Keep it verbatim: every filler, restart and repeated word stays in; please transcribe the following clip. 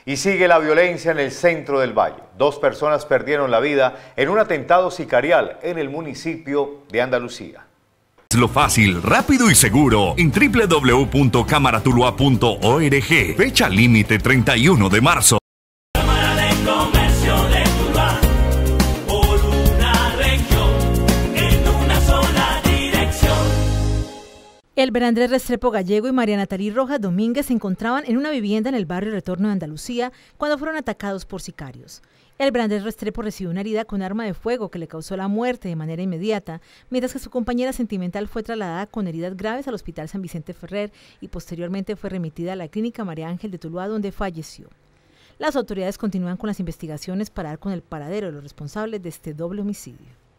Y sigue la violencia en el centro del Valle. Dos personas perdieron la vida en un atentado sicarial en el municipio de Andalucía. Lo fácil, rápido y seguro en doble u doble u doble u punto cámaratuluá punto org. Fecha límite treinta y uno de marzo. Cámara de Comercio de Tuluá, por una región, en una sola dirección. Elber Andrés Restrepo Gallego y María Natalie Rojas Domínguez se encontraban en una vivienda en el barrio Retorno de Andalucía cuando fueron atacados por sicarios. Elber Andrés Restrepo recibió una herida con arma de fuego que le causó la muerte de manera inmediata, mientras que su compañera sentimental fue trasladada con heridas graves al Hospital San Vicente Ferrer y posteriormente fue remitida a la Clínica María Ángel de Tuluá, donde falleció. Las autoridades continúan con las investigaciones para dar con el paradero de los responsables de este doble homicidio.